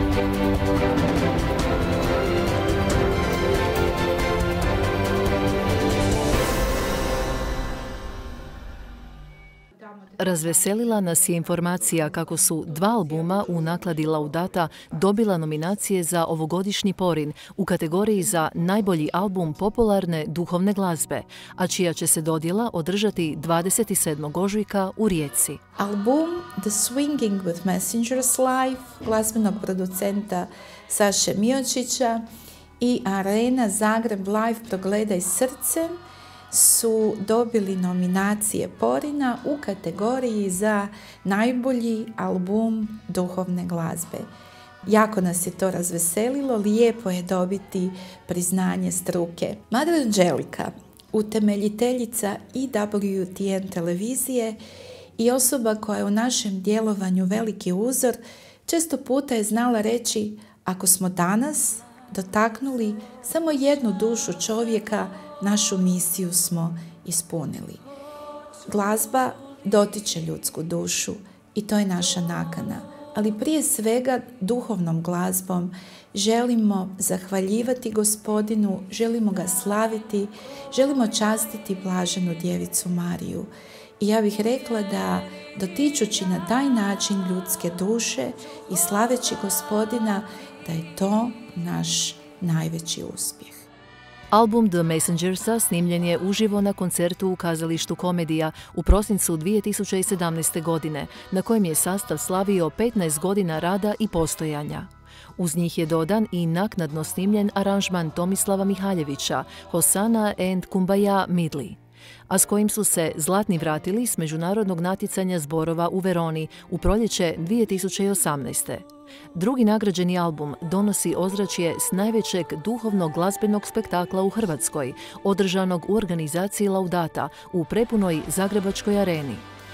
Razveselila nas je informacija kako su 2 albuma u nakladi Laudata dobila nominacije za ovogodišnji Porin u kategoriji za najbolji album popularne duhovne glazbe, a čija će se dodjela održati 27. ožujka u Rijeci. Album The Swinging with Messengers Live glazbenog producenta Saše Miočića i Arena Zagreb Live Progledaj srcem su dobili nominacije Porina u kategoriji za najbolji album duhovne glazbe. Jako nas je to razveselilo, lijepo je dobiti priznanje struke. Mother Angelica, utemeljiteljica EWTN televizije i osoba koja je u našem djelovanju veliki uzor, često puta je znala reći: ako smo danas dotaknuli samo jednu dušu čovjeka, našu misiju smo ispunili. Glazba dotiče ljudsku dušu i to je naša nakana. Ali prije svega duhovnom glazbom želimo zahvaljivati Gospodinu, želimo ga slaviti, želimo častiti blaženu djevicu Mariju. I ja bih rekla da dotičući na taj način ljudske duše i slaveći Gospodina, da je to naš najveći uspjeh. Album The Messengersa snimljen je uživo na koncertu u kazalištu Komedija u prosincu 2017. godine, na kojem je sastav slavio 15 godina rada i postojanja. Uz njih je dodan i naknadno snimljen aranžman Tomislava Mihaljevića, Hosana and Kumbaya Midli, a s kojim su se zlatni vratili s međunarodnog natjecanja zborova u Veroni u proljeće 2018. Drugi nagrađeni album donosi ozračje s najvećeg duhovnog glazbenog spektakla u Hrvatskoj, održanog u organizaciji Laudata u prepunoj Zagrebačkoj areni.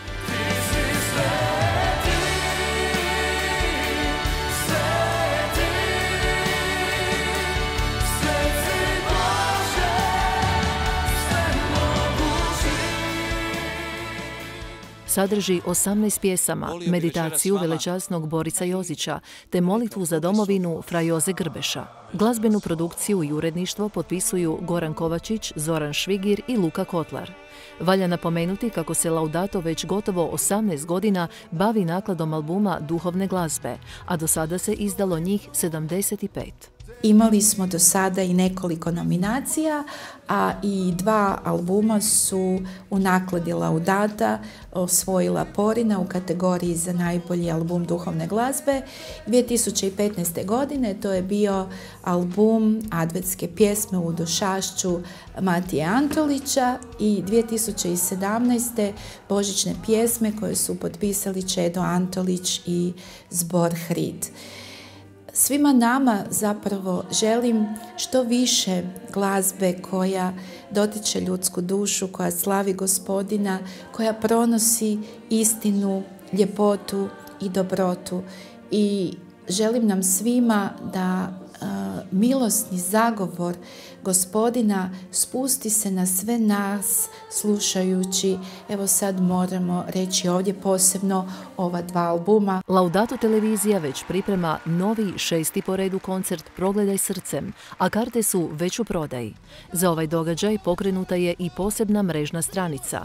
Sadrži 18 pjesama, meditaciju velečasnog Borisa Jozića te molitvu za domovinu fra Joze Grbeša. Glazbenu produkciju i uredništvo potpisuju Goran Kovačić, Zoran Švigir i Luka Kotlar. Valja napomenuti kako se Laudato već gotovo 18 godina bavi nakladom albuma duhovne glazbe, a do sada se izdalo njih 75. Imali smo do sada i nekoliko nominacija, a i 2 albuma su u nakladi Laudata osvojila Porina u kategoriji za najbolji album duhovne glazbe. 2015. godine to je bio album Adventske pjesme u došašću Matije Antolića i 2017. božićne pjesme koje su potpisali Čedo Antolić i zbor Hrid. Svima nama zapravo želim što više glazbe koja dotiče ljudsku dušu, koja slavi Gospodina, koja pronosi istinu, ljepotu i dobrotu. I želim nam svima da milosni zagovor Gospodina spusti se na sve nas slušajući, evo sad moramo reći ovdje posebno ova 2 albuma. Laudato televizija već priprema novi 6. po redu koncert Progledaj srcem, a karte su već u prodaji. Za ovaj događaj pokrenuta je i posebna mrežna stranica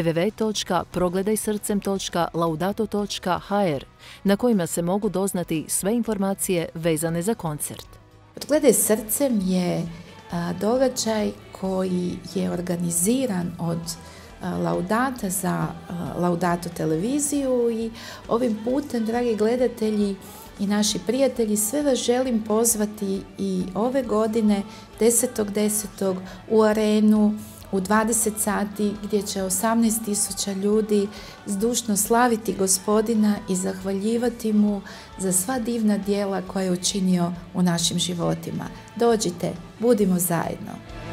www.progledaisrcem.laudato.hr na kojima se mogu doznati sve informacije vezane za koncert. Progledaj srcem je događaj koji je organiziran od Laudata za Laudato televiziju i ovim putem, dragi gledatelji i naši prijatelji, sve vas želim pozvati i ove godine 10.10. u arenu u 20 sati gdje će 18.000 ljudi zdušno slaviti Gospodina i zahvaljivati mu za sva divna djela koje je učinio u našim životima. Dođite, budimo zajedno.